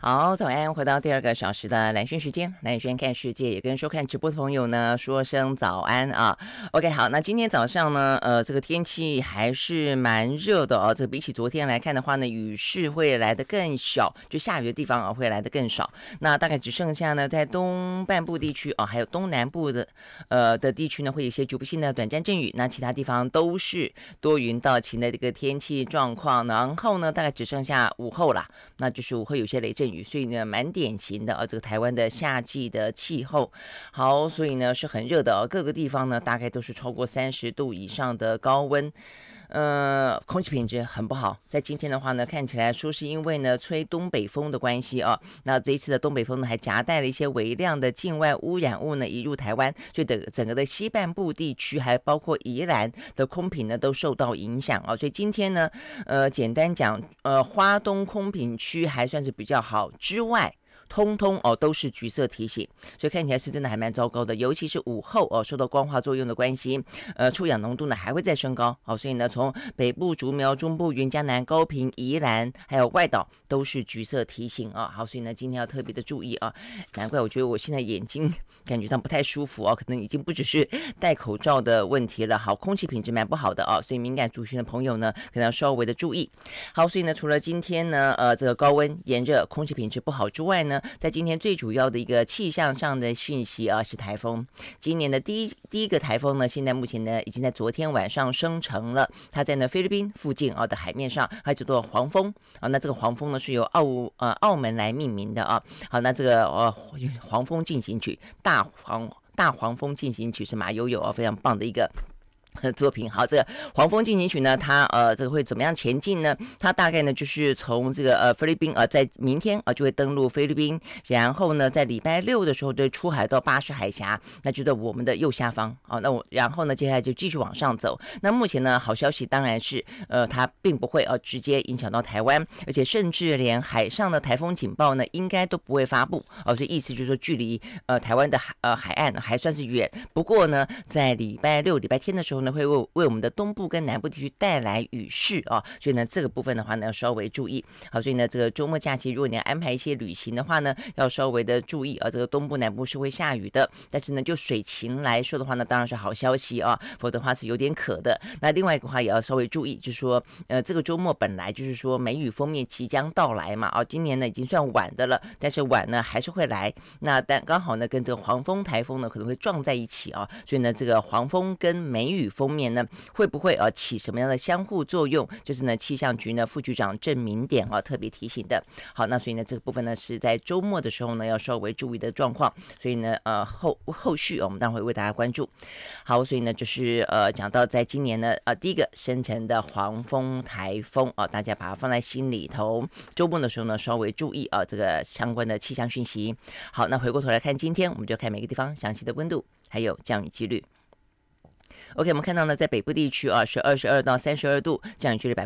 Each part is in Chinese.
好，早安，回到第二个小时的蓝轩时间，蓝轩看世界，也跟收看直播的朋友呢说声早安啊。OK， 好，那今天早上呢，这个天气还是蛮热的哦。这比起昨天来看的话呢，雨势会来得更小，就下雨的地方啊会来得更少。那大概只剩下呢，在东半部地区啊，还有东南部的地区呢，会有一些局部性的短暂阵雨。那其他地方都是多云到晴的这个天气状况。然后呢，大概只剩下午后啦，那就是午后有些雷阵雨。所以呢，蛮典型的这个台湾的夏季的气候。好，所以呢是很热的各个地方呢大概都是超过30度以上的高温。空气品质很不好。在今天的话呢，看起来说是因为呢吹东北风的关系啊，那这一次的东北风呢还夹带了一些微量的境外污染物呢移入台湾，所以整个的西半部地区还包括宜兰的空品呢都受到影响啊。所以今天呢，简单讲，花东空品区还算是比较好之外，通通都是橘色提醒，所以看起来是真的还蛮糟糕的。尤其是午后受到光化作用的关系，臭氧浓度呢还会再升高。所以呢，从北部、竹苗、中部、云嘉南、高屏、宜兰还有外岛都是橘色提醒啊。好，所以呢今天要特别的注意啊。难怪我觉得我现在眼睛感觉上不太舒服可能已经不只是戴口罩的问题了。好，空气品质蛮不好的所以敏感族群的朋友呢可能要稍微的注意。好，所以呢除了今天呢这个高温炎热、空气品质不好之外呢，在今天最主要的一个气象上的讯息是台风。今年的第一个台风呢，现在目前呢已经在昨天晚上生成了，它在呢菲律宾附近的海面上，它叫做黄蜂那这个黄蜂呢是由澳门来命名的好，那这个黄蜂进行曲，大黄蜂进行曲是马友友非常棒的一个作品。好，这个黄蜂进行曲呢，它这个会怎么样前进呢？它大概呢就是从这个菲律宾在明天就会登陆菲律宾，然后呢在礼拜六的时候就出海到巴士海峡，那就在我们的右下方然后呢接下来就继续往上走。那目前呢好消息当然是它并不会直接影响到台湾，而且甚至连海上的台风警报呢应该都不会发布所以意思就是说距离台湾的海岸还算是远。不过呢在礼拜六、礼拜天的时候呢，会为我们的东部跟南部地区带来雨势所以呢这个部分的话呢要稍微注意。好，所以呢这个周末假期如果你要安排一些旅行的话呢，要稍微的注意这个东部南部是会下雨的，但是呢就水情来说的话呢当然是好消息否则的话是有点渴的。那另外一个话也要稍微注意，就是说这个周末本来就是说梅雨锋面即将到来嘛今年呢已经算晚的了，但是晚呢还是会来。那但刚好呢跟这个黄蜂台风呢可能会撞在一起所以呢这个黄蜂跟梅雨锋面呢会不会起什么样的相互作用，就是呢气象局呢副局长郑明典特别提醒的。好，那所以呢这个部分呢是在周末的时候呢要稍微注意的状况，所以呢后续我们当然会为大家关注。好，所以呢就是讲到在今年呢第一个生成的黄蜂台风大家把它放在心里头，周末的时候呢稍微注意这个相关的气象讯息。好，那回过头来看今天，我们就看每个地方详细的温度还有降雨几率。OK， 我们看到呢，在北部地区是22到32度，降雨几率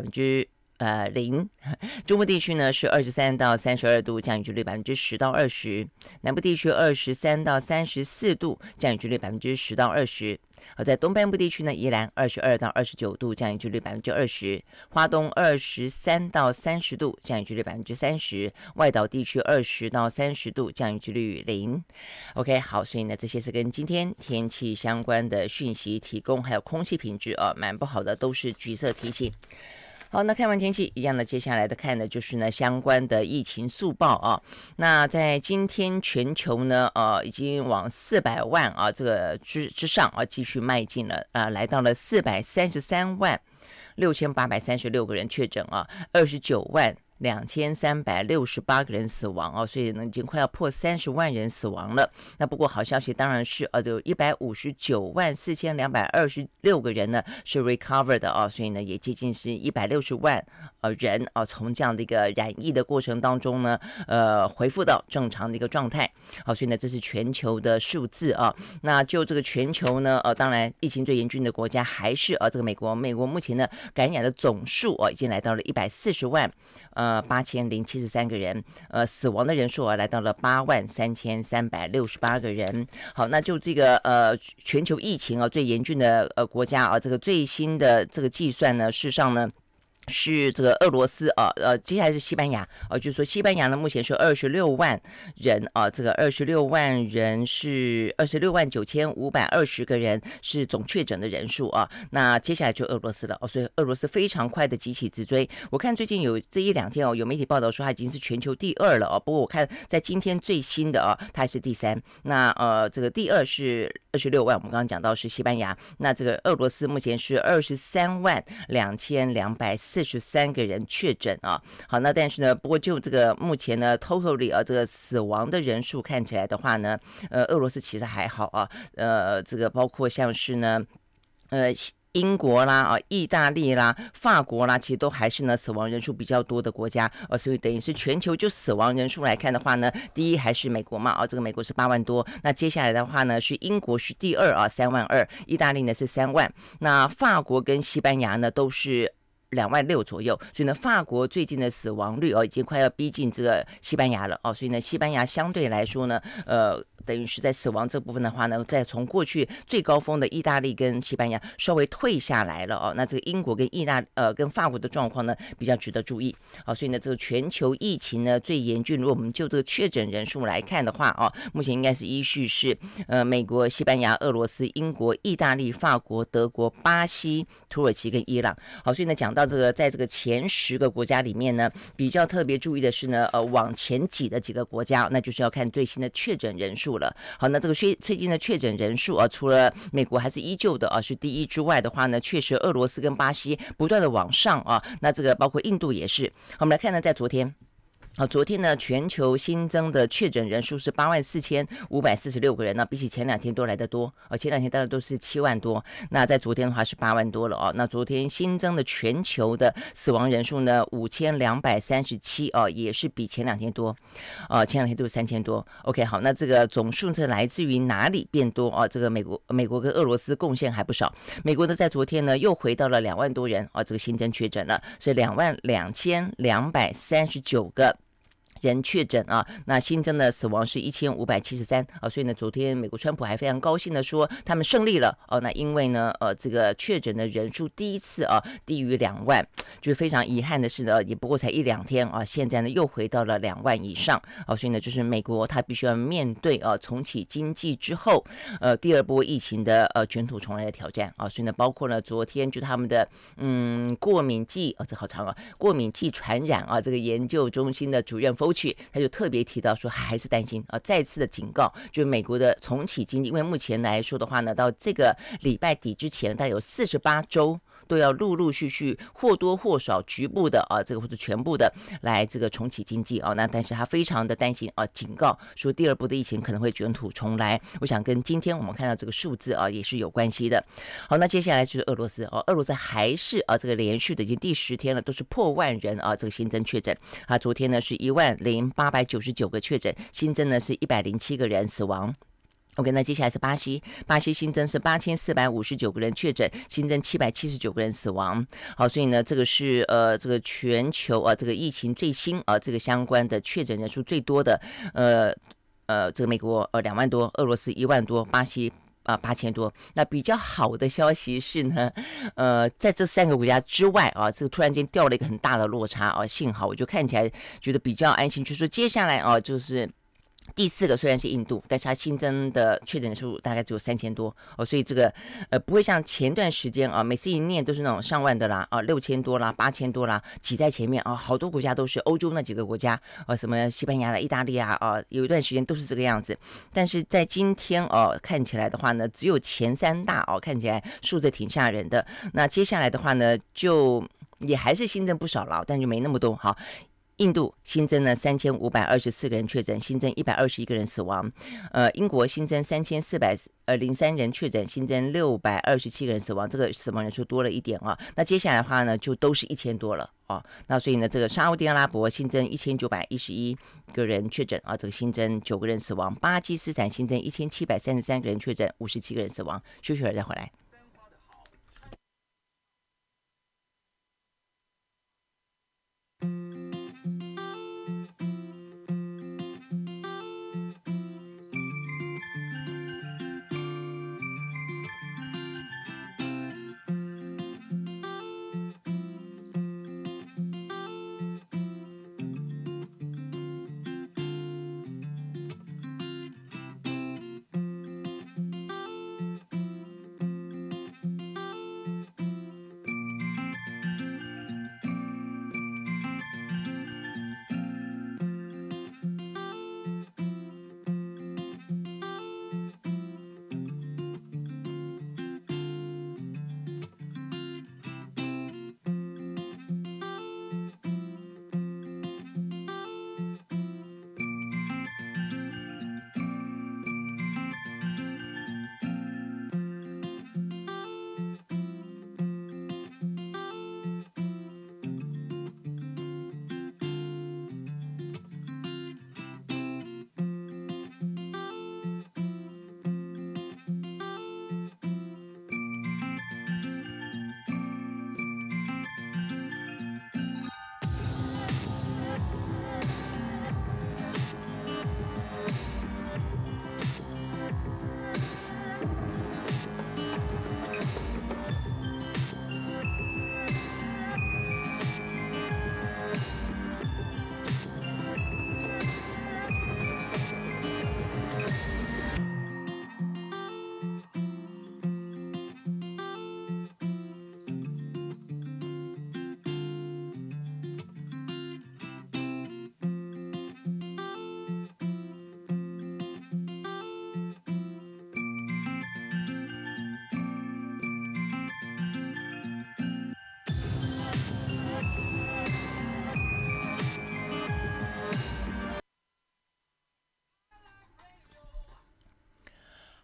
0%。中部地区呢是23到32度，降雨几率10%到20%。南部地区23到34度，降雨几率10%到20%。而在东半部地区呢，宜兰22到29度，降雨几率20%；花东23到30度，降雨几率30%；外岛地区20到30度，降雨几率0。OK， 好，所以呢，这些是跟今天天气相关的讯息提供，还有空气品质蛮不好的，都是橘色提醒。好，那看完天气一样的，接下来的看的就是呢相关的疫情速报那在今天全球呢已经往400万这个之上继续迈进了来到了433万6836个人确诊29万2368个人死亡所以呢已经快要破30万人死亡了。那不过好消息当然是有159万4226个人呢是 recover 的所以呢也接近是160万人从这样的一个染疫的过程当中呢恢复到正常的一个状态所以呢这是全球的数字那就这个全球呢当然疫情最严峻的国家还是这个美国目前呢感染的总数已经来到了140万8073个人，死亡的人数来到了83368个人。好，那就这个全球疫情最严峻的国家这个最新的这个计算呢，事实上呢是这个俄罗斯接下来是西班牙就是说西班牙呢目前是26万人这个26万人是269520个人是总确诊的人数那接下来就俄罗斯了所以俄罗斯非常快的急起直追。我看最近有这一两天有媒体报道说它已经是全球第2了不过我看在今天最新的它是第3。那这个第2是26万，我们刚刚讲到是西班牙，那这个俄罗斯目前是232243个人确诊好，那但是呢，不过就这个目前呢 totally 这个死亡的人数看起来的话呢，俄罗斯其实还好这个包括像是呢英国啦意大利啦法国啦其实都还是呢死亡人数比较多的国家所以等于是全球就死亡人数来看的话呢，第一还是美国嘛这个美国是8万多，那接下来的话呢是英国是第23万2，意大利呢是3万，那法国跟西班牙呢都是2万6左右，所以呢，法国最近的死亡率已经快要逼近这个西班牙了所以呢，西班牙相对来说呢，等于是在死亡这部分的话呢，再从过去最高峰的意大利跟西班牙稍微退下来了那这个英国跟跟法国的状况呢比较值得注意所以呢，这个全球疫情呢最严峻，如果我们就这个确诊人数来看的话目前应该是依序是美国、西班牙、俄罗斯、英国、意大利、法国、德国、巴西、土耳其跟伊朗所以呢，讲到这个在这个前10个国家里面呢，比较特别注意的是呢往前挤的几个国家，那就是要看最新的确诊人数了。好，那这个最近的确诊人数除了美国还是依旧的是第1之外的话呢，确实俄罗斯跟巴西不断的往上那这个包括印度也是。好，我们来看呢，在昨天昨天呢，全球新增的确诊人数是84546个人比起前2天都来得多前2天大概都是7万多，那在昨天的话是8万多了那昨天新增的全球的死亡人数呢5237也是比前2天多前2天都是3000多。 OK 好，那这个总数是来自于哪里变多这个美国跟俄罗斯贡献还不少。美国呢在昨天呢又回到了2万多人这个新增确诊了，是22239个人确诊那新增的死亡是1573所以呢，昨天美国川普还非常高兴的说他们胜利了那因为呢这个确诊的人数第一次低于2万，就是非常遗憾的是呢，也不过才1-2天现在呢又回到了2万以上所以呢，就是美国它必须要面对重启经济之后第2波疫情的卷土重来的挑战所以呢，包括呢昨天就他们的过敏季这好长过敏季传染这个研究中心的主任他就特别提到说还是担心再次的警告，就是美国的重启经济，因为目前来说的话呢，到这个礼拜底之前大概有48周都要陆陆续续或多或少局部的这个或者全部的来这个重启经济那但是他非常的担心警告说第2波的疫情可能会卷土重来。我想跟今天我们看到这个数字也是有关系的。好，那接下来就是俄罗斯俄罗斯还是这个连续的已经第10天了，都是破万人这个新增确诊昨天呢是10899个确诊，新增呢是107个人死亡。OK， 那接下来是巴西新增是8459个人确诊，新增779个人死亡。好，所以呢，这个是这个全球这个疫情最新这个相关的确诊人数最多的这个美国2万多，俄罗斯1万多，巴西8000多。那比较好的消息是呢，在这3个国家之外这个突然间掉了一个很大的落差幸好我就看起来觉得比较安心，就是说接下来就是第4个虽然是印度，但是它新增的确诊数大概只有3000多所以这个不会像前段时间每次一念都是那种上万的啦6000多啦8000多啦挤在前面好多国家都是欧洲那几个国家什么西班牙啦、意大利有一段时间都是这个样子。但是在今天看起来的话呢，只有前3大看起来数字挺吓人的。那接下来的话呢，就也还是新增不少了，但就没那么多好。印度新增了3524个人确诊，新增121个人死亡。英国新增3403人确诊，新增627个人死亡，这个死亡人数多了一点那接下来的话呢，就都是1000多了那所以呢，这个沙烏地阿拉伯新增1911个人确诊这个新增9个人死亡。巴基斯坦新增1733个人确诊，57个人死亡。休息会儿再回来。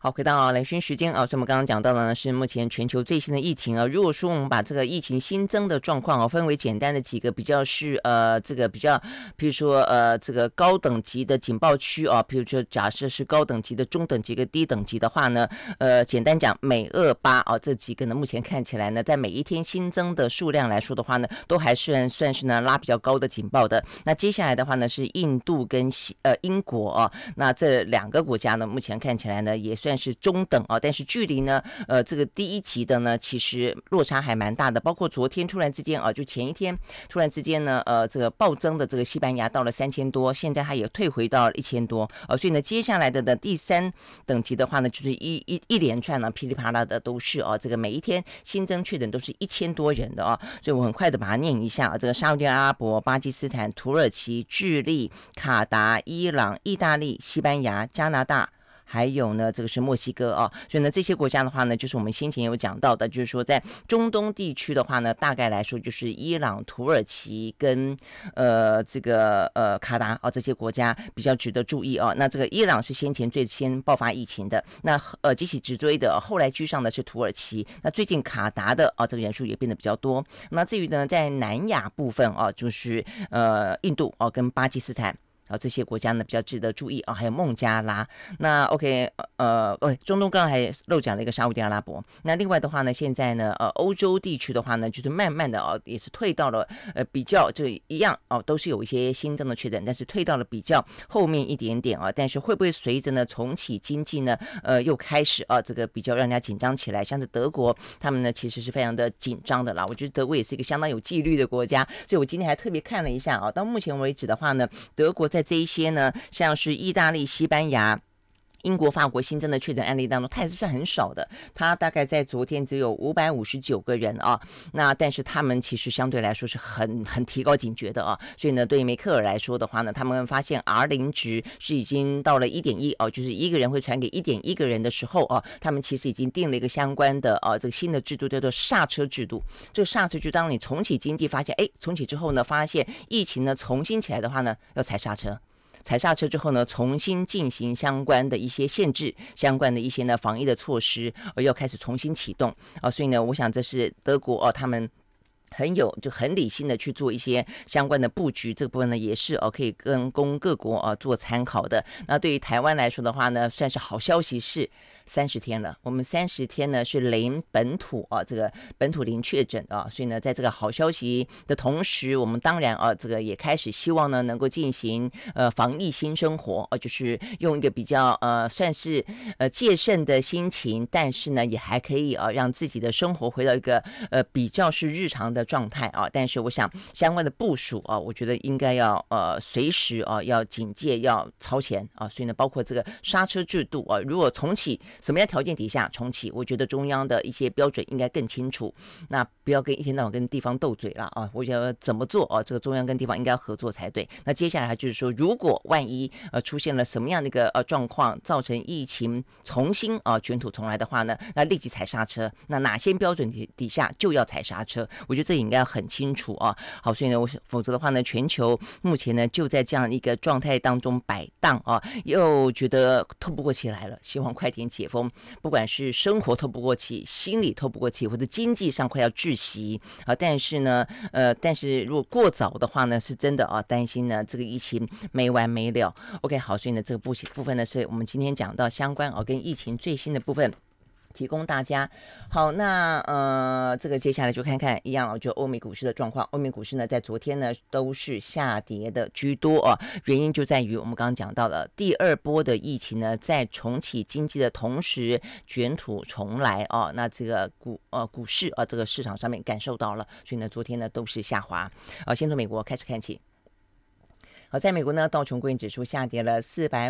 好，回到来讯时间啊，所以我们刚刚讲到的呢是目前全球最新的疫情啊。如果说我们把这个疫情新增的状况分为简单的几个比较是这个比较，比如说这个高等级的警报区啊，比如说假设是高等级的、中等级跟低等级的话呢，简单讲美、俄、巴啊这几个呢，目前看起来呢，在每一天新增的数量来说的话呢，都还算是呢拉比较高的警报的。那接下来的话呢是印度跟英国啊，那这两个国家呢，目前看起来呢也算是中等啊，但是距离呢，这个第一级的呢，其实落差还蛮大的。包括昨天突然之间啊，就前一天突然之间呢，这个暴增的这个西班牙到了3000多，现在它也退回到了1000多所以呢，接下来的第3等级的话呢，就是一连串呢噼里啪啦的都是这个每一天新增确诊都是1000多人的所以我很快的把它念一下这个沙特阿拉伯、巴基斯坦、土耳其、智利、卡达、伊朗、意大利、西班牙、加拿大。还有呢，这个是墨西哥所以呢，这些国家的话呢，就是我们先前有讲到的，就是说在中东地区的话呢，大概来说就是伊朗、土耳其跟这个卡达这些国家比较值得注意那这个伊朗是先前最先爆发疫情的，那急起直追的后来居上的是土耳其，那最近卡达的这个人数也变得比较多。那至于呢，在南亚部分就是印度跟巴基斯坦。这些国家呢比较值得注意还有孟加拉。那 OK， 中东刚刚还漏讲了一个沙烏地阿拉伯。那另外的话呢，现在呢，欧洲地区的话呢，就是慢慢的也是退到了比较就一样都是有一些新增的确诊，但是退到了比较后面一点点但是会不会随着呢重启经济呢，又开始这个比较让人家紧张起来？像是德国，他们呢其实是非常的紧张的啦。我觉得德国也是一个相当有纪律的国家，所以我今天还特别看了一下到目前为止的话呢，德国在这一些呢，像是意大利、西班牙、英国、法国新增的确诊案例当中，它也是算很少的，它大概在昨天只有559个人那但是他们其实相对来说是很提高警觉的所以呢，对于梅克尔来说的话呢，他们发现 R0 值是已经到了 1.1就是一个人会传给 1.1个人的时候他们其实已经定了一个相关的这个新的制度，叫做刹车制度。这个刹车就当你重启经济，发现重启之后呢，发现疫情呢重新起来的话呢，要踩刹车。踩刹车之后呢，重新进行相关的一些限制，相关的一些呢防疫的措施，要开始重新启动所以呢，我想这是德国他们很理性的去做一些相关的布局，这个部分呢也是可以供各国做参考的。那对于台湾来说的话呢，算是好消息是30天了，我们30天呢是零本土这个本土零确诊所以呢，在这个好消息的同时，我们当然这个也开始希望呢能够进行防疫新生活就是用一个比较算是戒慎的心情，但是呢也还可以让自己的生活回到一个比较是日常的状态但是我想相关的部署我觉得应该要随时要警戒，要超前所以呢，包括这个刹车制度如果重启什么样条件底下重启，我觉得中央的一些标准应该更清楚，那不要一天到晚跟地方斗嘴了我觉得怎么做这个中央跟地方应该要合作才对。那接下来就是说，如果万一出现了什么样的一个状况，造成疫情重新卷土重来的话呢，那立即踩刹车，那哪些标准底下就要踩刹车，我觉得这应该要很清楚好，所以呢，否则的话呢，全球目前呢就在这样一个状态当中摆荡又觉得透不过气来了，希望快点解封，不管是生活透不过气，心理透不过气，或者经济上快要窒息但是呢但是如果过早的话呢，是真的担心呢这个疫情没完没了。 OK， 好，所以呢这个部分呢是我们今天讲到相关跟疫情最新的部分提供大家。好，那这个接下来就看看一样就欧美股市的状况。欧美股市呢在昨天呢都是下跌的居多原因就在于我们刚刚讲到了第二波的疫情呢在重启经济的同时卷土重来那这个股市这个市场上面感受到了，所以呢昨天呢都是下滑先从美国开始看起。好，在美国呢，道琼工业指数下跌了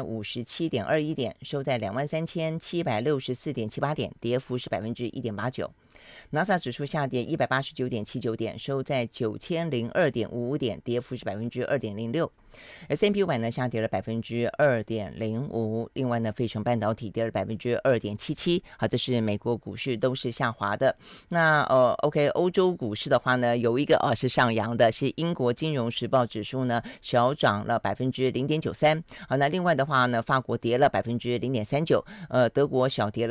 457.21点，收在23,764.78点，跌幅是1.89%。纳斯达克指数下跌189.79点，收在9002.55点，跌幅是2.06%。 S&P 500呢下跌了2.05%，另外呢，费城半导体跌了2.77%。好，这是美国股市都是下滑的。那OK， 欧洲股市的话呢，有一个是上扬的，是英国金融时报指数呢小涨了0.93%。好，那另外的话呢，法国跌了0.39%，德国小跌了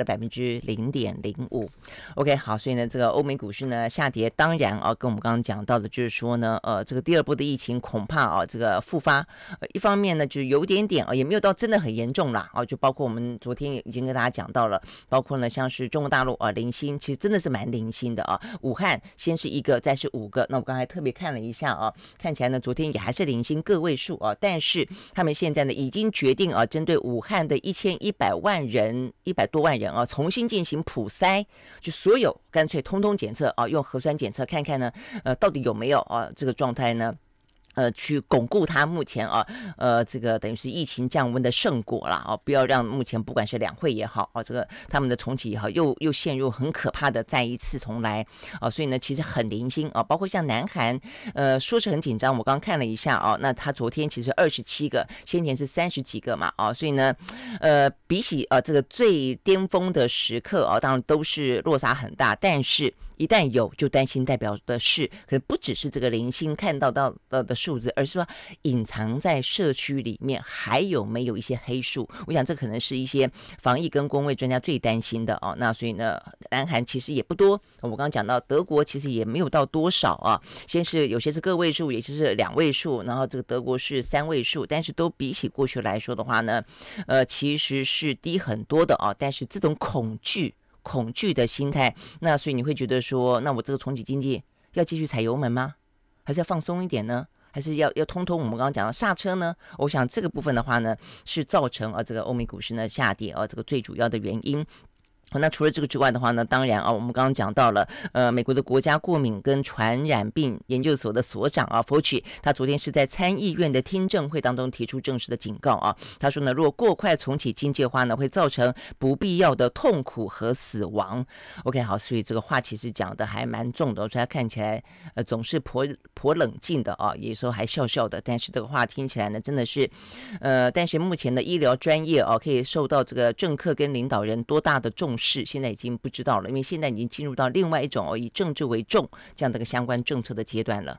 0.05%。OK， 好，所以呢，这个欧美股市呢下跌，当然跟我们刚刚讲到的，就是说呢，这个第二波的疫情恐怕这个复发。一方面呢，就有点也没有到真的很严重啦，就包括我们昨天已经跟大家讲到了，包括呢像是中国大陆零星，其实真的是蛮零星的武汉先是1个，再是5个，那我刚才特别看了一下看起来呢昨天也还是零星个位数但是他们现在呢已经决定针对武汉的1100万人100多万人重新进行普筛，就所有干脆通通检测用核酸检测看看呢到底有没有这个状态呢去巩固它目前这个等于是疫情降温的胜果啦不要让目前不管是两会也好这个他们的重启也好，又陷入很可怕的再一次重来所以呢其实很零星包括像南韩说是很紧张，我刚刚看了一下那他昨天其实27个，先前是30几个嘛所以呢比起这个最巅峰的时刻当然都是落差很大，但是一旦有就担心代表的是可能不只是这个零星看到的数字，而是说隐藏在社区里面还有没有一些黑数，我想这可能是一些防疫跟公卫专家最担心的那所以呢南韩其实也不多，我刚刚讲到德国其实也没有到多少先是有些是个位数，也就是2位数，然后这个德国是3位数，但是都比起过去来说的话呢其实是低很多的但是这种恐惧的心态，那所以你会觉得说，那我这个重启经济要继续踩油门吗？还是要放松一点呢？还是要通我们刚刚讲的刹车呢？我想这个部分的话呢，是造成这个欧美股市呢下跌这个最主要的原因。那除了这个之外的话呢，当然我们刚刚讲到了美国的国家过敏跟传染病研究所的所长Fauci， 他昨天是在参议院的听证会当中提出正式的警告他说呢，如果过快重启经济的话呢，会造成不必要的痛苦和死亡。 OK， 好，所以这个话其实讲的还蛮重的所以他看起来总是颇冷静的有时候还笑笑的，但是这个话听起来呢真的是但是目前的医疗专业可以受到这个政客跟领导人多大的重视，现在已经不知道了，因为现在已经进入到另外一种以政治为重这样的一个相关政策的阶段了。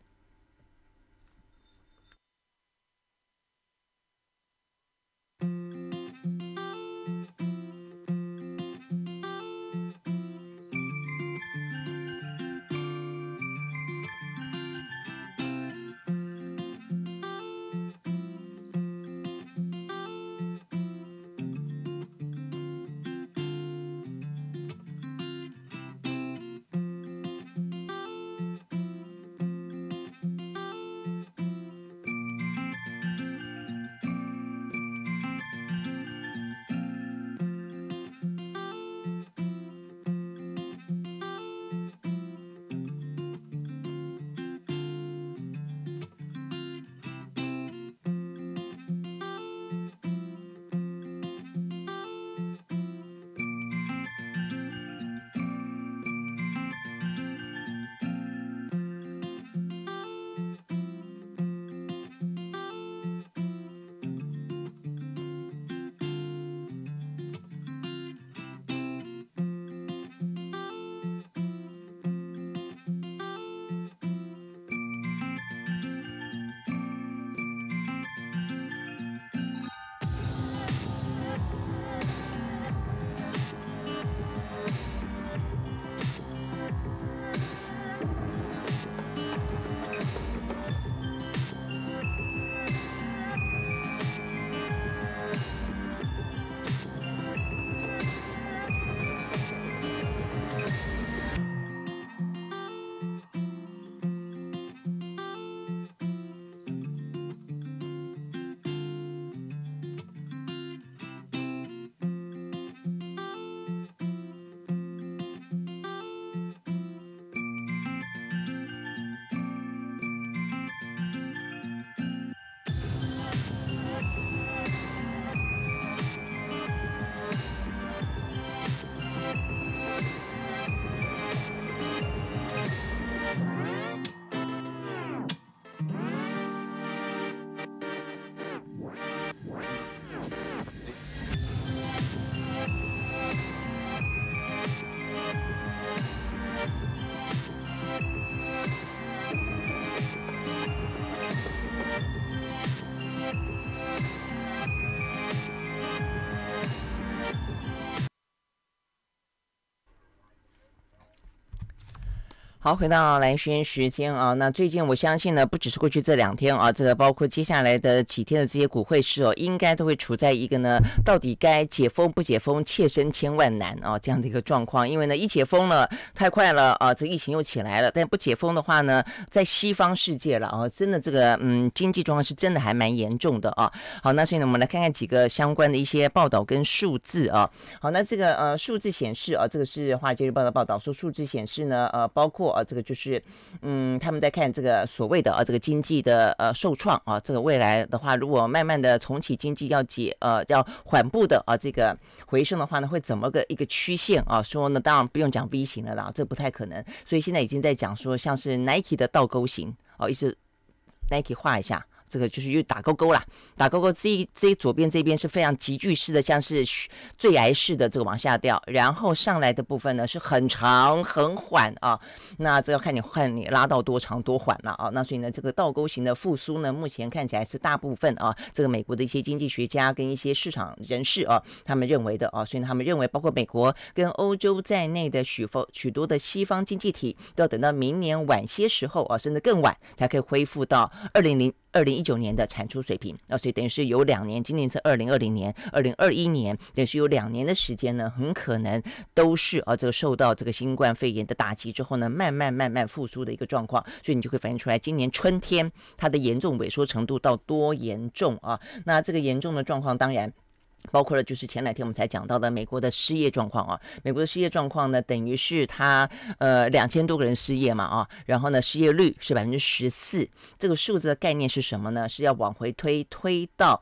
好，回到蓝轩时间啊，那最近我相信呢，不只是过去这2天啊，这个包括接下来的几天的这些股汇市哦，应该都会处在一个呢，到底该解封不解封，切身千万难啊这样的一个状况。因为呢，一解封了太快了啊，这疫情又起来了；但不解封的话呢，在西方世界了啊，真的这个经济状况是真的还蛮严重的啊。好，那所以呢，我们来看看几个相关的一些报道跟数字啊。好，那这个数字显示啊，这个是《华尔街日报》的报道说，数字显示呢，包括这个就是他们在看这个所谓的这个经济的受创啊，这个未来的话，如果慢慢的重启经济要缓步的这个回升的话呢，会怎么一个曲线啊？说呢，当然不用讲 V 型了啦，这不太可能，所以现在已经在讲说像是 Nike 的倒钩型意思 Nike 画一下。这个就是又打勾勾啦，打勾勾这左边这边是非常急剧式的，像是坠崖式的这个往下掉，然后上来的部分呢是很长很缓啊，那这要看你拉到多长多缓了啊，那所以呢这个倒钩型的复苏呢，目前看起来是大部分啊，这个美国的一些经济学家跟一些市场人士啊，他们认为的啊，所以他们认为包括美国跟欧洲在内的许多的西方经济体都要等到明年晚些时候啊，甚至更晚才可以恢复到2019年的产出水平所以等于是有2年，今年是2020年，2021年，等于是有2年的时间呢，很可能都是这个受到这个新冠肺炎的打击之后呢，慢慢复苏的一个状况，所以你就会反映出来，今年春天它的严重萎缩程度到多严重啊？那这个严重的状况当然。包括了就是前2天我们才讲到的美国的失业状况啊，美国的失业状况呢，等于是他2000多个人失业嘛啊，然后呢失业率是14%，这个数字的概念是什么呢？是要往回推到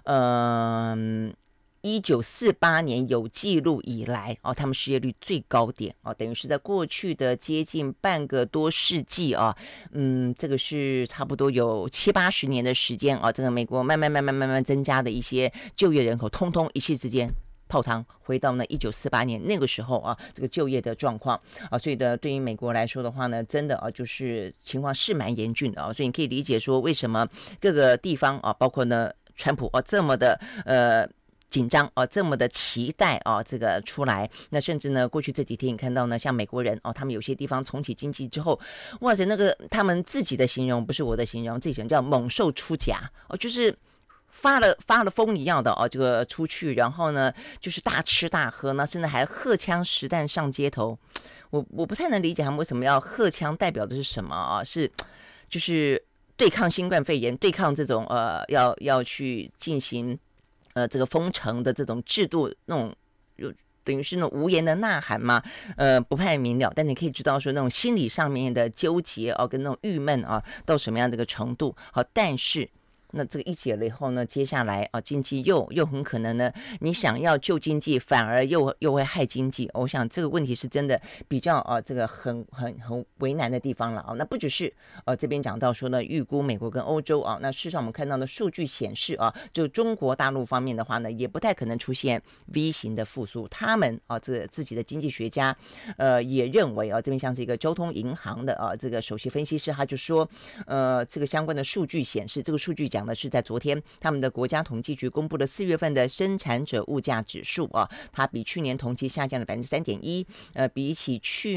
1948年有记录以来他们失业率最高点等于是在过去的接近半个多世纪这个是差不多有70-80年的时间这个美国慢慢增加的一些就业人口，通通一夕之间泡汤回到呢1948年那个时候这个就业的状况所以呢，对于美国来说的话呢，真的就是情况是蛮严峻的所以你可以理解说为什么各个地方包括呢川普这么的紧张这么的期待这个出来，那甚至呢，过去这几天你看到呢，像美国人他们有些地方重启经济之后，哇塞，那个他们自己的形容不是我的形容，自己形容叫猛兽出甲就是发了疯一样的这个出去，然后呢，就是大吃大喝呢，甚至还荷枪实弹上街头。我不太能理解他们为什么要荷枪，代表的是什么是就是对抗新冠肺炎，对抗这种要去进行。这个封城的这种制度，那种等于是那种无言的呐喊嘛，不太明了。但你可以知道说那种心理上面的纠结跟那种郁闷到什么样的一个程度。好，但是那这个一解了以后呢，接下来经济又很可能呢，你想要救经济，反而又会害经济。我想这个问题是真的比较这个很为难的地方了那不只是这边讲到说呢，预估美国跟欧洲那事实上我们看到的数据显示就中国大陆方面的话呢，也不太可能出现 V 型的复苏。他们这个自己的经济学家也认为这边像是一个交通银行的这个首席分析师，他就说这个相关的数据显示，这个数据讲的是在昨天他们的国家统计局公布的4月份的生产者物价指数它比去年同期下降了3.1%，比起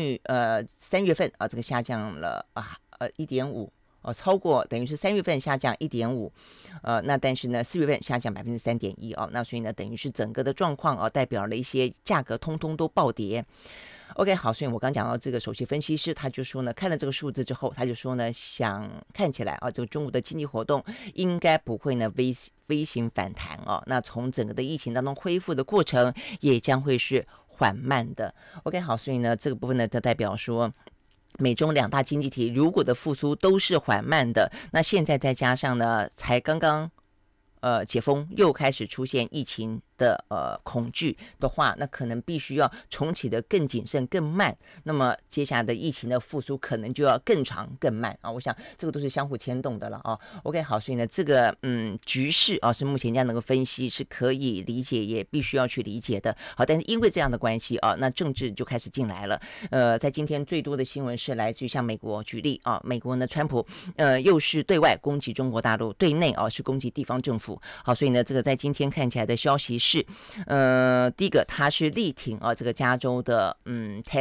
3月份这个下降了1.5%。超过等于是3月份下降1.5%，那但是呢4月份下降3.1%那所以呢等于是整个的状况代表了一些价格通通都暴跌。OK， 好，所以我刚讲到这个首席分析师，他就说呢，看了这个数字之后，他就说呢，看起来这个中国的经济活动应该不会呢 V 型反弹那从整个的疫情当中恢复的过程也将会是缓慢的。OK， 好，所以呢这个部分呢，就代表说。美中2大经济体如果的复苏都是缓慢的，那现在再加上呢，才刚刚解封，又开始出现疫情的恐惧的话，那可能必须要重启的更谨慎更慢，那么接下来的疫情的复苏可能就要更长更慢我想这个都是相互牵动的了OK， 好，所以呢这个局势是目前这样的一个分析是可以理解，也必须要去理解的。好，但是因为这样的关系那政治就开始进来了。在今天最多的新闻是来自于像美国，举例美国呢川普又是对外攻击中国大陆，对内是攻击地方政府。好，所以呢这个在今天看起来的消息是第一个他是力挺这个加州的Tesla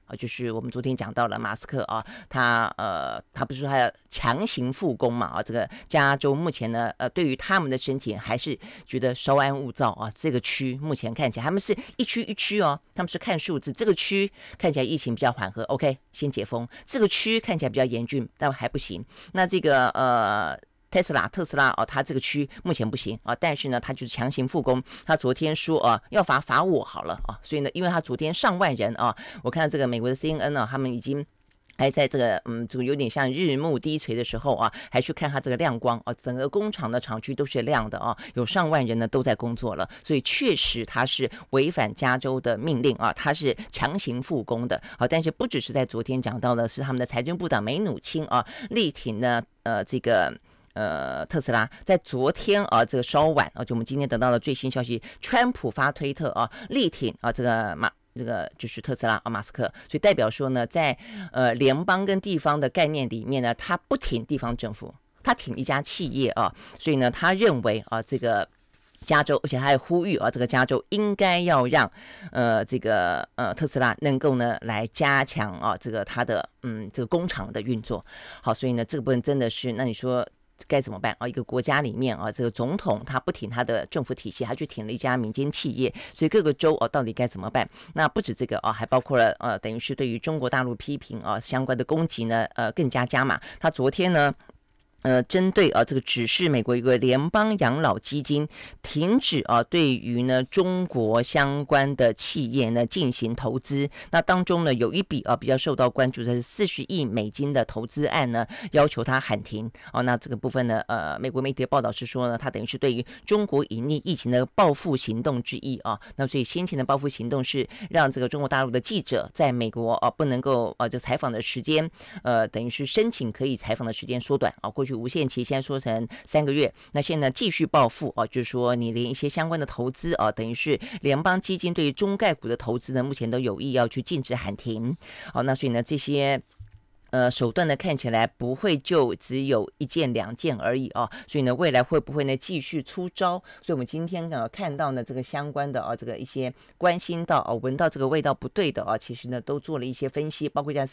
就是我们昨天讲到了马斯克啊，他不是说他要强行复工嘛这个加州目前呢对于他们的申请还是觉得稍安勿躁这个区目前看起来他们是一区一区他们是看数字，这个区看起来疫情比较缓和 ，OK 先解封，这个区看起来比较严峻，但还不行。那这个特斯拉它这个区目前不行但是呢，它就是强行复工。他昨天说要罚我好了所以呢，因为他昨天上万人我看到这个美国的 CNN 他们已经还在这个这个有点像日暮低垂的时候还去看它这个亮光整个工厂的厂区都是亮的有上万人呢都在工作了，所以确实它是违反加州的命令它是强行复工的但是不只是在昨天讲到的是他们的财政部长梅努钦力挺呢这个。特斯拉在昨天这个稍晚就我们今天得到了最新消息，川普发推特力挺这个就是特斯拉马斯克，所以代表说呢，在联邦跟地方的概念里面呢，他不挺地方政府，他挺一家企业所以呢，他认为这个加州，而且他还呼吁这个加州应该要让这个特斯拉能够呢来加强这个他的这个工厂的运作。好，所以呢这个部分真的是，那你说。该怎么办一个国家里面这个总统他不挺他的政府体系，他去挺了一家民间企业，所以各个州到底该怎么办？那不止这个还包括了等于是对于中国大陆批评相关的攻击呢更加加码。他昨天呢针对这个指示美国一个联邦养老基金停止对于呢中国相关的企业呢进行投资，那当中呢有一笔比较受到关注的是40亿美金的投资案呢，要求他喊停那这个部分呢美国媒体的报道是说呢，他等于是对于中国隐匿疫情的报复行动之一那所以先前的报复行动是让这个中国大陆的记者在美国不能够就采访的时间等于是申请可以采访的时间缩短过去无限期现在说成3个月，那现在继续报复就是说你连一些相关的投资等于是联邦基金对于中概股的投资呢，目前都有意要去禁止喊停那所以呢这些手段呢看起来不会就只有1件2件而已所以呢未来会不会呢继续出招？所以我们今天看到呢这个相关的这个一些关心到闻到这个味道不对的其实呢都做了一些分析，包括像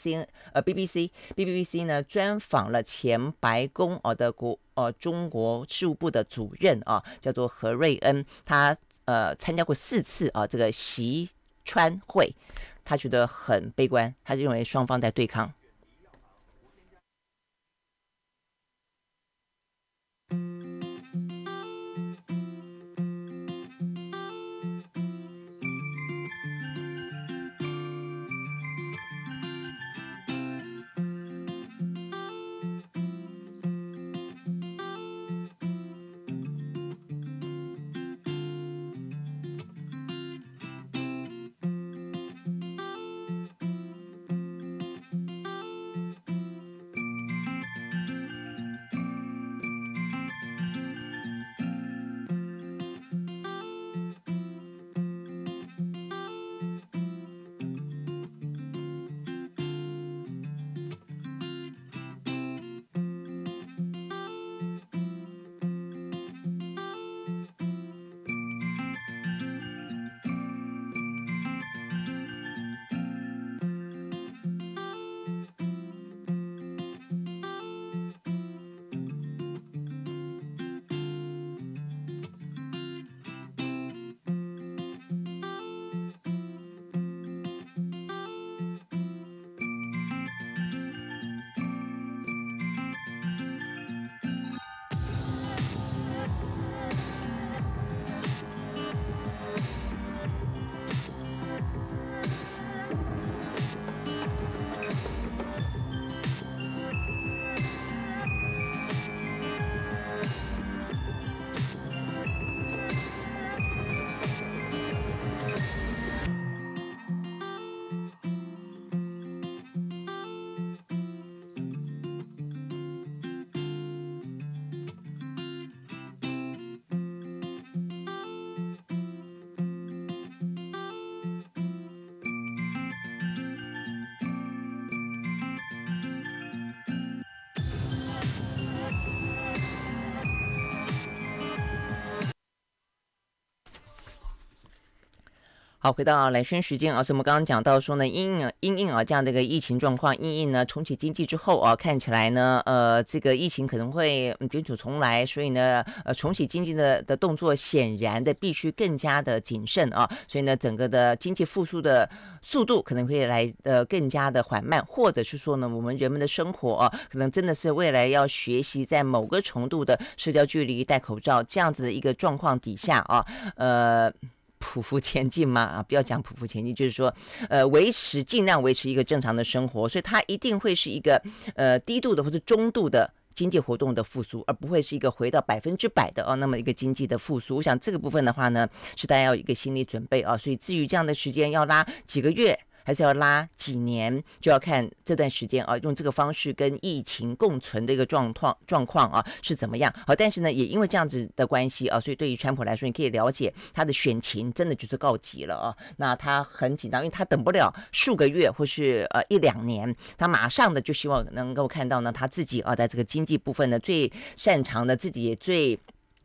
BBC 呢专访了前白宫的中国事务部的主任叫做何瑞恩，他参加过4次这个习川会，他觉得很悲观，他认为双方在对抗。 好，回到来宣时间啊，所以我们刚刚讲到说呢，因应啊这样的一个疫情状况，因应呢重启经济之后啊，看起来呢，这个疫情可能会卷土重来，所以呢，重启经济的动作显然的必须更加的谨慎啊，所以呢，整个的经济复苏的速度可能会来更加的缓慢，或者是说呢，我们人们的生活啊，可能真的是未来要学习在某个程度的社交距离、戴口罩这样子的一个状况底下啊，匍匐前进嘛啊，不要讲匍匐前进，就是说，尽量维持一个正常的生活，所以它一定会是一个低度的或者中度的经济活动的复苏，而不会是一个回到100%的哦，那么一个经济的复苏。我想这个部分的话呢，是大家要有一个心理准备啊。所以至于这样的时间要拉几个月，还是要拉几年，就要看这段时间啊，用这个方式跟疫情共存的一个状况啊是怎么样。好，但是呢，也因为这样子的关系啊，所以对于川普来说，你可以了解他的选情真的就是告急了啊。那他很紧张，因为他等不了数个月或是1-2年，他马上的就希望能够看到呢他自己啊，在这个经济部分呢最擅长的，自己也最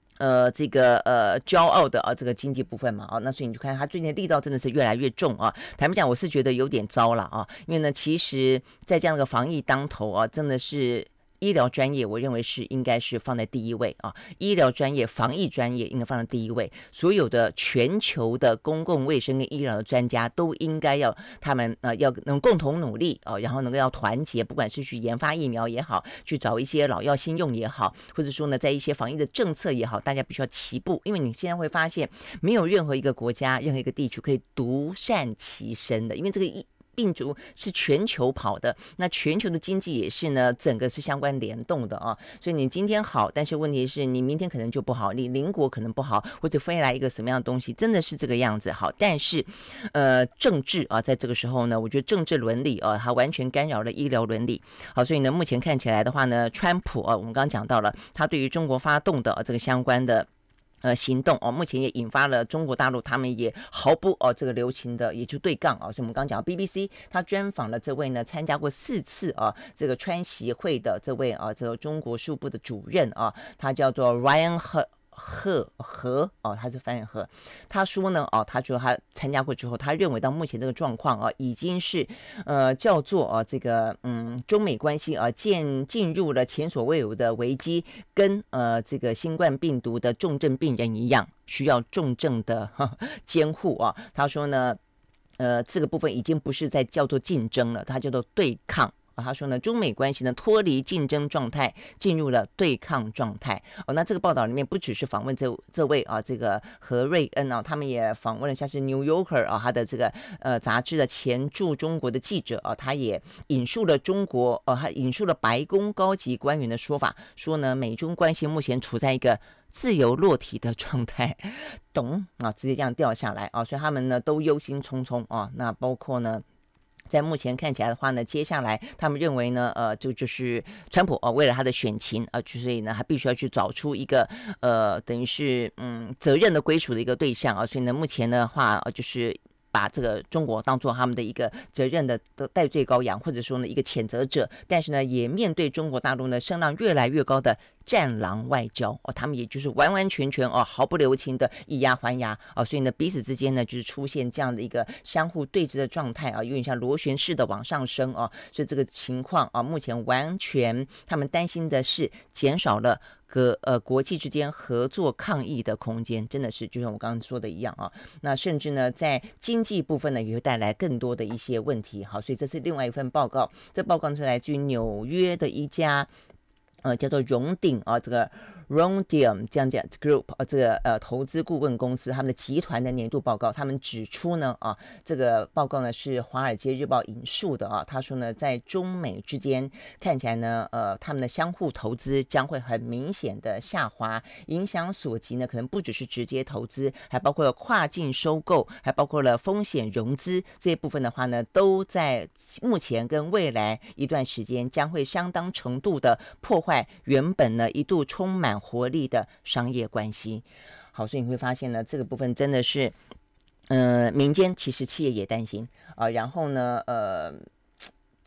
骄傲的这个经济部分嘛那所以你就看他最近的力道真的是越来越重啊。坦白讲，我是觉得有点糟了啊，因为呢，其实在这样的防疫当头啊，真的是医疗专业，我认为应该是放在第一位啊。医疗专业、防疫专业应该放在第一位。所有的全球的公共卫生跟医疗的专家都应该要他们要能共同努力啊，然后能够要团结，不管是去研发疫苗也好，去找一些老药新用也好，或者说呢，在一些防疫的政策也好，大家必须要齐步。因为你现在会发现，没有任何一个国家、任何一个地区可以独善其身的，因为这个病毒是全球跑的，那全球的经济也是呢，整个是相关联动的啊。所以你今天好，但是问题是你明天可能就不好，你邻国可能不好，或者飞来一个什么样的东西，真的是这个样子好。但是政治啊，在这个时候呢，我觉得政治伦理啊，它完全干扰了医疗伦理。好，所以呢，目前看起来的话呢，川普啊，我们刚刚讲到了，他对于中国发动的这个相关的行动目前也引发了中国大陆他们也毫不这个留情的也就对杠所以我们刚刚讲 BBC 他专访了这位呢参加过4次这个川协会的这位这个中国事务部的主任他叫做 Ryan何他是翻译何，他说呢他觉得他参加过之后，他认为到目前这个状况已经是叫做这个中美关系进入了前所未有的危机，跟这个新冠病毒的重症病人一样，需要重症的监护他说呢这个部分已经不是在叫做竞争了，它叫做对抗。他说呢，中美关系呢脱离竞争状态，进入了对抗状态。那这个报道里面不只是访问这位这个何瑞恩他们也访问了像是 New Yorker 他的这个杂志的前驻中国的记者他也引述了他引述了白宫高级官员的说法，说呢美中关系目前处在一个自由落体的状态，懂直接这样掉下来所以他们呢都忧心忡忡那包括呢。在目前看起来的话呢，接下来他们认为呢，就是川普为了他的选情所以呢，他必须要去找出一个等于是责任的归属的一个对象所以呢，目前的话就是把这个中国当做他们的一个责任的代罪羔羊，或者说呢一个谴责者，但是呢也面对中国大陆呢声浪越来越高的战狼外交他们也就是完完全全毫不留情的以牙还牙所以呢彼此之间呢就是出现这样的一个相互对峙的状态有点像螺旋式的往上升所以这个情况目前完全他们担心的是减少了国际之间合作抗疫的空间，真的是就像我刚刚说的一样那甚至呢在经济部分呢也会带来更多的一些问题好，所以这是另外一份报告，这报告是来自于纽约的一家叫做荣鼎这个Rondium 这样讲 Group 这个投资顾问公司他们的集团的年度报告，他们指出呢这个报告呢是华尔街日报引述的他说呢在中美之间看起来呢他们的相互投资将会很明显的下滑，影响所及呢可能不只是直接投资，还包括了跨境收购，还包括了风险融资，这些部分的话呢都在目前跟未来一段时间将会相当程度的破坏原本呢一度充满活力的商业关系。好，所以你会发现呢这个部分真的是民间其实企业也担心然后呢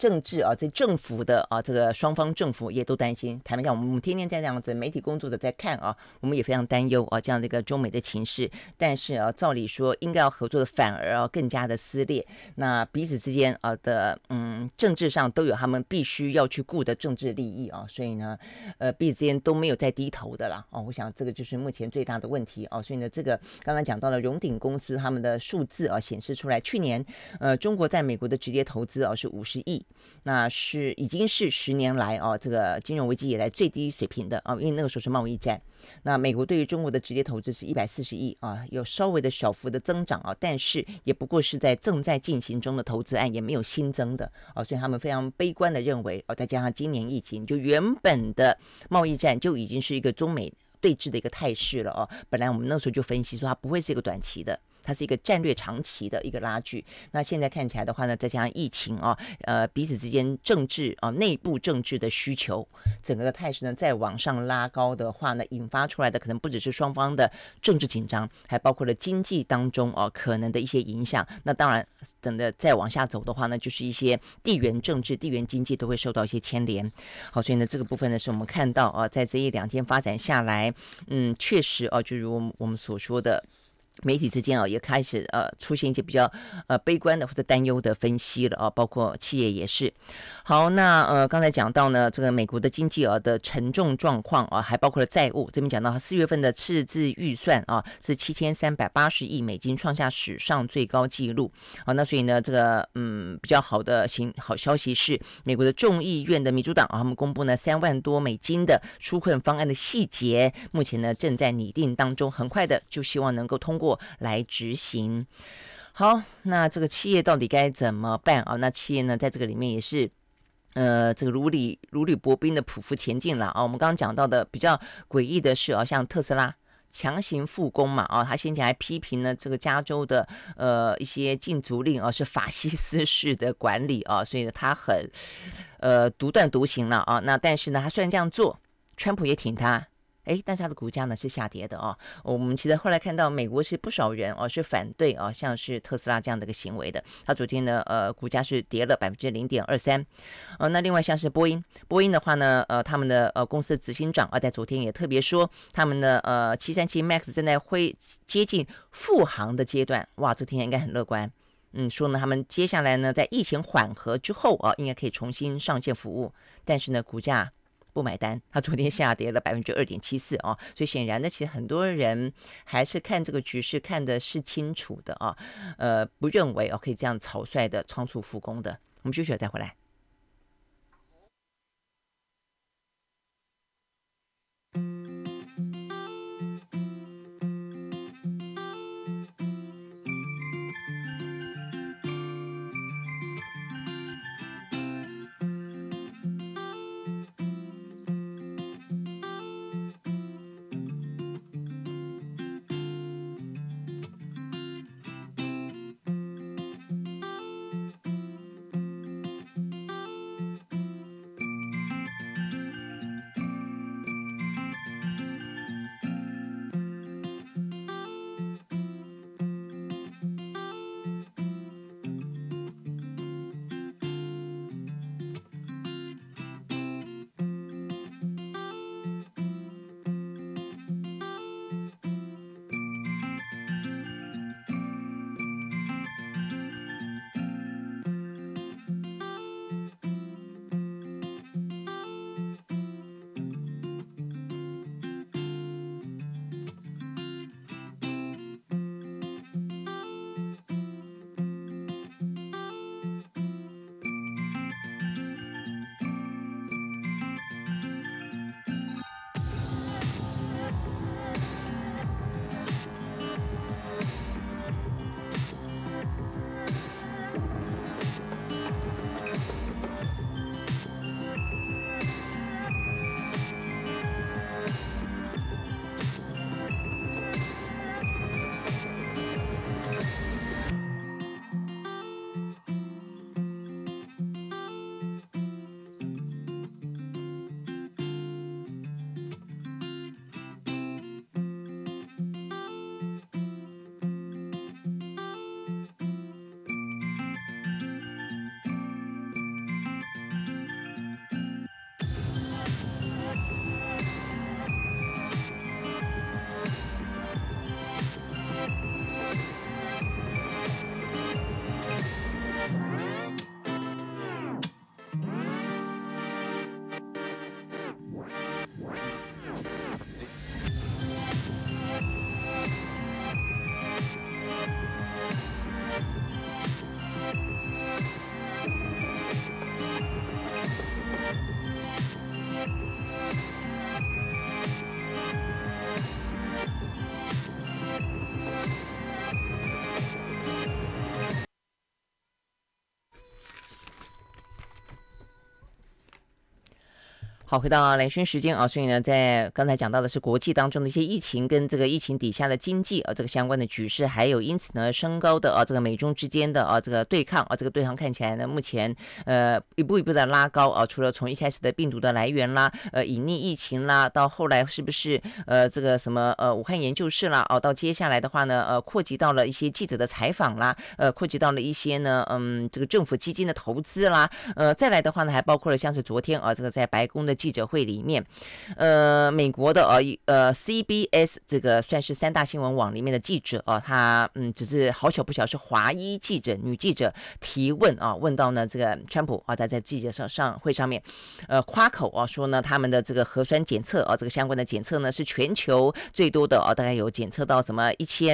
政治啊，这政府的啊，这个双方政府也都担心。坦白讲，我们天天在这样子媒体工作者在看啊，我们也非常担忧啊，这样的一个中美的情势。但是啊，照理说应该要合作的，反而啊更加的撕裂。那彼此之间啊的政治上都有他们必须要去顾的政治利益啊，所以呢，彼此之间都没有在低头的啦。哦，我想这个就是目前最大的问题啊。所以呢，这个刚刚讲到了荣鼎公司他们的数字啊显示出来，去年中国在美国的直接投资啊是50亿。那是已经是10年来啊，这个金融危机以来最低水平的啊，因为那个时候是贸易战。那美国对于中国的直接投资是140亿啊，有稍微的小幅的增长啊，但是也不过是在正在进行中的投资案，也没有新增的啊，所以他们非常悲观的认为再加上今年疫情，就原本的贸易战就已经是一个中美对峙的一个态势了本来我们那时候就分析说它不会是一个短期的。它是一个战略长期的一个拉锯。那现在看起来的话呢，再加上疫情彼此之间政治内部政治的需求，整个的态势呢再往上拉高的话呢，引发出来的可能不只是双方的政治紧张，还包括了经济当中可能的一些影响。那当然，等的再往下走的话呢，就是一些地缘政治、地缘经济都会受到一些牵连。好，所以呢，这个部分呢是我们看到在这1-2天发展下来，确实就如我们所说的。媒体之间也开始出现一些比较悲观的或者担忧的分析了包括企业也是。好，那刚才讲到呢，这个美国的经济的沉重状况还包括了债务。这边讲到4月份的赤字预算是7380亿美金，创下史上最高纪录。那所以呢，这个比较好消息是，美国的众议院的民主党他们公布呢3万多美金的纾困方案的细节，目前呢正在拟定当中，很快的就希望能够通过来执行。好，那这个企业到底该怎么办那企业呢，在这个里面也是这个如履薄冰的匍匐前进了我们刚刚讲到的比较诡异的是像特斯拉强行复工嘛他先前还批评呢这个加州的一些禁足令是法西斯式的管理所以呢他很独断独行了那但是呢他虽然这样做，川普也挺他。但是它的股价呢是下跌的我们其实后来看到美国是不少人是反对像是特斯拉这样的一个行为的。它昨天呢股价是跌了0.23%。那另外像是波音的话呢他们的公司的执行长在昨天也特别说，他们的737 MAX 正在接近复航的阶段。哇，这听起来应该很乐观。说呢他们接下来呢在疫情缓和之后应该可以重新上线服务。但是呢股价不买单，它昨天下跌了2.74%所以显然呢，其实很多人还是看这个局势看的是清楚的不认为可以这样草率的仓促复工的。我们休息了再回来。 好，回到蓝轩时间啊，所以呢，在刚才讲到的是国际当中的一些疫情跟这个疫情底下的经济这个相关的局势，还有因此呢升高的这个美中之间的这个对抗这个对抗看起来呢目前一步一步的拉高除了从一开始的病毒的来源啦，隐匿疫情啦，到后来是不是这个什么武汉研究室啦到接下来的话呢扩及到了一些记者的采访啦，扩及到了一些呢这个政府基金的投资啦，再来的话呢还包括了像是昨天这个在白宫的记者会里面，美国的CBS 这个算是3大新闻网里面的记者他只是好巧不巧是华裔记者女记者提问问到呢这个川普他在记者上会上面夸口说呢他们的这个核酸检测这个相关的检测呢是全球最多的大概有检测到什么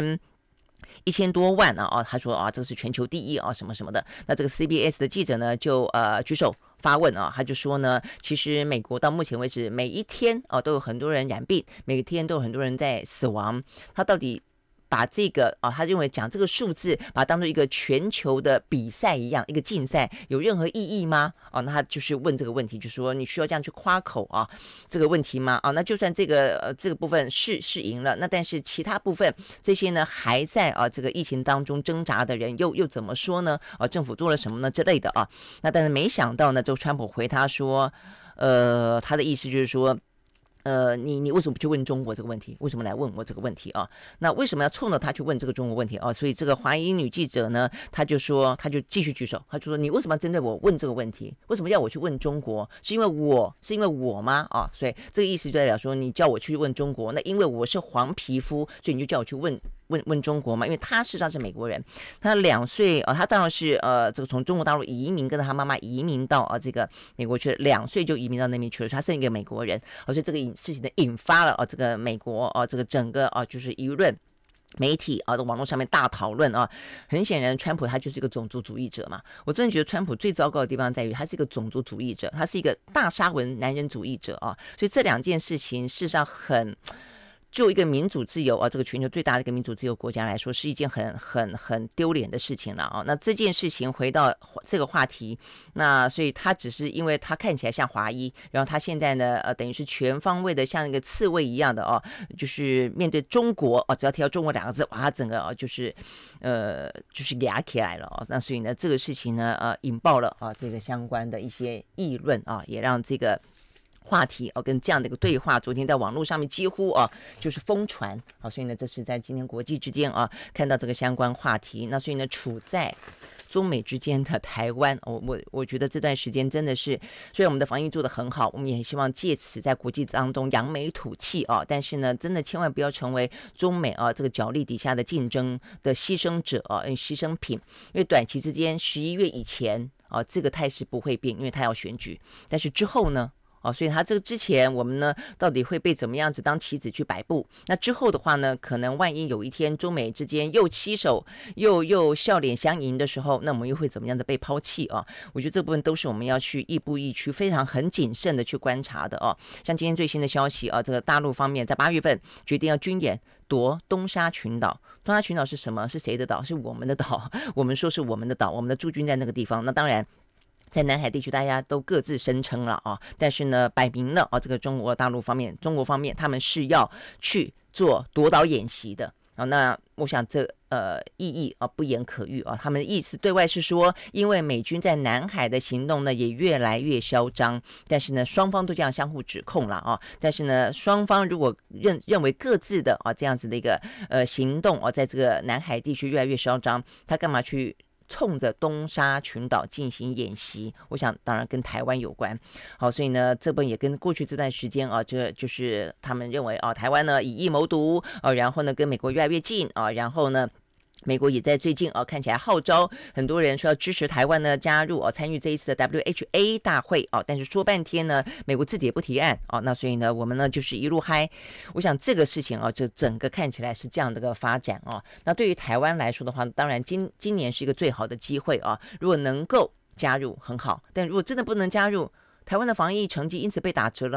1000多万他说这个是全球第一什么什么的。那这个 CBS 的记者呢就举手发问他就说呢，其实美国到目前为止每一天都有很多人染病，每天都有很多人在死亡，他到底把这个他认为讲这个数字把它当做一个全球的比赛一样，一个竞赛，有任何意义吗？那他就是问这个问题，就说你需要这样去夸口这个问题吗？那就算这个部分是赢了，那但是其他部分这些呢还在这个疫情当中挣扎的人又怎么说呢？政府做了什么呢之类的那但是没想到呢，这个川普回他说，他的意思就是说。你为什么不去问中国这个问题？为什么来问我这个问题那为什么要冲着他去问这个中国问题所以这个华裔女记者呢，她就继续举手，她就说你为什么要针对我问这个问题？为什么要我去问中国？是因为我吗？所以这个意思就代表说你叫我去问中国，那因为我是黄皮肤，所以你就叫我去问中国嘛，因为他事实上是美国人，他2岁他当然是这个从中国大陆移民，跟着他妈妈移民到这个美国去了，2岁就移民到那边去了，他是一个美国人，所以这个事情呢引发了这个美国这个整个就是舆论。媒体的网络上面大讨论很显然川普他就是一个种族主义者嘛。我真的觉得川普最糟糕的地方在于他是一个种族主义者，他是一个大沙文男人主义者所以这2件事情事实上就一个民主自由这个全球最大的一个民主自由国家来说，是一件很丢脸的事情了那这件事情回到这个话题，那所以他只是因为他看起来像华裔，然后他现在呢等于是全方位的像一个刺猬一样的就是面对中国只要提到中国2个字，哇，他整个就是压起来了那所以呢这个事情呢引爆了这个相关的一些议论也让这个话题跟这样的一个对话，昨天在网络上面几乎就是疯传所以呢这是在今天国际之间看到这个相关话题。那所以呢处在中美之间的台湾我觉得这段时间真的是，虽然我们的防疫做得很好，我们也希望借此在国际当中扬眉吐气但是呢真的千万不要成为中美这个角力底下的竞争的牺牲者牺牲品，因为短期之间11月以前这个态势不会变，因为他要选举，但是之后呢所以他这个之前我们呢到底会被怎么样子当棋子去摆布，那之后的话呢可能万一有一天中美之间又携手又笑脸相迎的时候，那我们又会怎么样的被抛弃我觉得这部分都是我们要去亦步亦趋非常很谨慎的去观察的像今天最新的消息这个大陆方面在8月份决定要军演夺东沙群岛。东沙群岛是什么？是谁的岛？是我们的岛我们说是我们的岛，我们的驻军在那个地方。那当然在南海地区大家都各自声称了但是呢摆明了这个中国方面他们是要去做夺岛演习的那我想这意义不言可喻他们的意思对外是说，因为美军在南海的行动呢也越来越嚣张，但是呢双方都这样相互指控了但是呢双方如果认为各自的这样子的一个行动在这个南海地区越来越嚣张，他干嘛去冲着东沙群岛进行演习？我想当然跟台湾有关。好，所以呢这本也跟过去这段时间这就是他们认为台湾呢以疫谋独然后呢跟美国越来越近然后呢美国也在最近看起来号召很多人说要支持台湾呢加入参与这一次的 WHA 大会但是说半天呢美国自己也不提案那所以呢我们呢就是一路嗨。我想这个事情就整个看起来是这样的一个发展那对于台湾来说的话，当然今年是一个最好的机会如果能够加入很好，但如果真的不能加入，台湾的防疫成绩因此被打折了吗？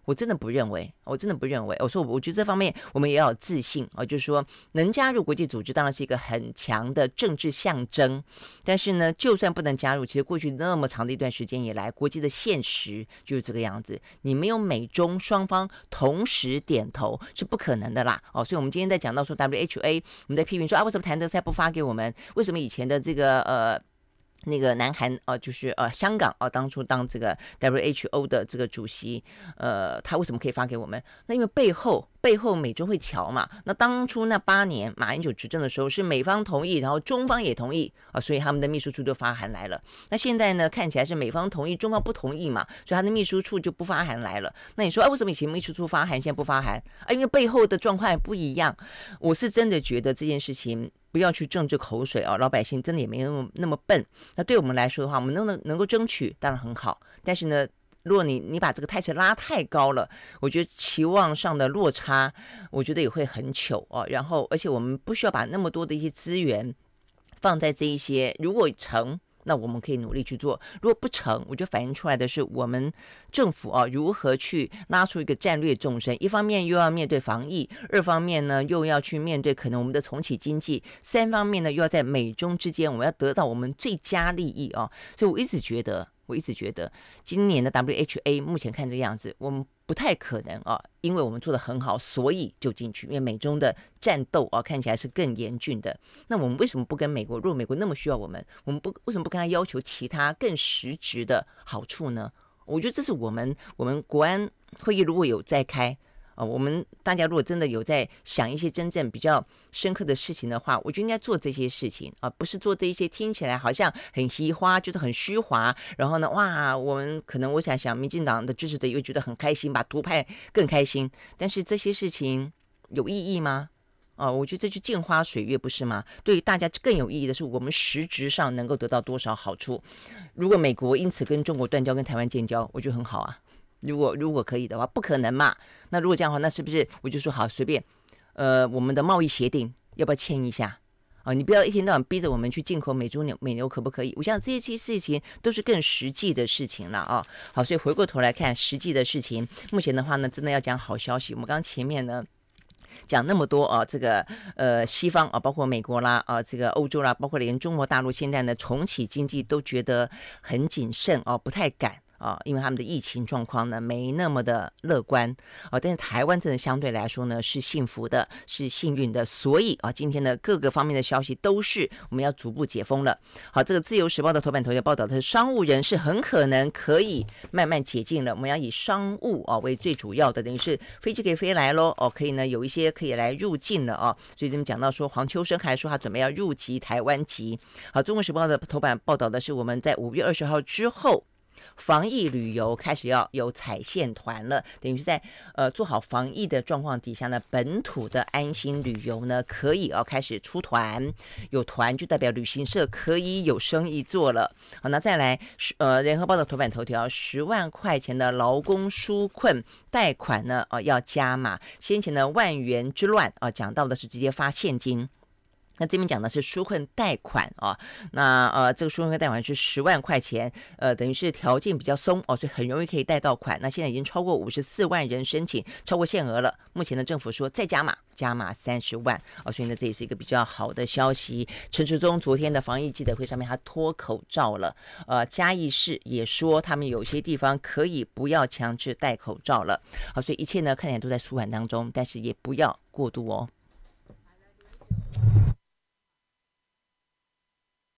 我真的不认为，我真的不认为。我说，我觉得这方面我们也要有自信啊，就是说能加入国际组织当然是一个很强的政治象征，但是呢，就算不能加入，其实过去那么长的一段时间以来，国际的现实就是这个样子，你没有美中双方同时点头是不可能的啦。哦，所以我们今天在讲到说 WHA， 我们在批评说啊，为什么谭德赛不发给我们？为什么以前的这个那个南韩就是香港当初当这个 WHO 的这个主席，他为什么可以发给我们？那因为背后美中会瞧嘛。那当初那8年马英九执政的时候，是美方同意，然后中方也同意所以他们的秘书处就发函来了。那现在呢，看起来是美方同意，中方不同意嘛，所以他的秘书处就不发函来了。那你说为什么以前秘书处发函，现在不发函因为背后的状况不一样。我是真的觉得这件事情不要去政治口水老百姓真的也没那么笨。那对我们来说的话，我们能够争取当然很好，但是呢，如果你把这个态势拉太高了，我觉得期望上的落差，我觉得也会很糗然后，而且我们不需要把那么多的一些资源放在这一些，如果成，那我们可以努力去做。如果不成，我觉得反映出来的是我们政府如何去拉出一个战略纵深，一方面又要面对防疫，二方面呢又要去面对可能我们的重启经济，三方面呢又要在美中之间我们要得到我们最佳利益所以我一直觉得今年的 WHA 目前看这个样子，我们不太可能因为我们做得很好，所以就进去。因为美中的战斗看起来是更严峻的。那我们为什么不跟美国？如果美国那么需要我们为什么不跟他要求其他更实质的好处呢？我觉得这是我们国安会议如果有在开我们大家如果真的有在想一些真正比较深刻的事情的话，我就应该做这些事情不是做这一些听起来好像很虚花，就是很虚华。然后呢，哇，我们可能我想民进党的支持者又觉得很开心，把独派更开心。但是这些事情有意义吗？我觉得这就镜花水月，不是吗？对于大家更有意义的是，我们实质上能够得到多少好处。如果美国因此跟中国断交，跟台湾建交，我觉得很好啊。如果可以的话，不可能嘛。那如果这样的话，那是不是我就说好随便，我们的贸易协定要不要签一下你不要一天到晚逼着我们去进口美猪美牛，可不可以？我想这些事情都是更实际的事情了好，所以回过头来看实际的事情，目前的话呢，真的要讲好消息。我们刚刚前面呢讲那么多这个西方包括美国啦这个欧洲啦，包括连中国大陆现在呢重启经济都觉得很谨慎不太敢因为他们的疫情状况呢没那么的乐观但是台湾真的相对来说呢是幸福的，是幸运的，所以今天的各个方面的消息都是我们要逐步解封了。好，这个自由时报的头版头条报道的商务人士很可能可以慢慢解禁了，我们要以商务为最主要的，等于是飞机可以飞来咯可以呢有一些可以来入境了所以这边讲到说黄秋生还说他准备要入籍台湾籍。好，中国时报的头版报道的是我们在5月20号之后防疫旅游开始要有采线团了，等于是在做好防疫的状况底下呢，本土的安心旅游呢可以开始出团，有团就代表旅行社可以有生意做了。好，那再来联合报的头版头条，10万块钱的劳工纾困贷款呢要加码，先前的万元之乱讲到的是直接发现金。那这边讲的是纾困贷款那这个纾困贷款是10万块钱，等于是条件比较松所以很容易可以贷到款。那现在已经超过54万人申请，超过限额了。目前的政府说再加码30万所以呢这也是一个比较好的消息。陈时中昨天的防疫记者会上面他脱口罩了，嘉义市也说他们有些地方可以不要强制戴口罩了。好，所以一切呢看起来都在舒缓当中，但是也不要过度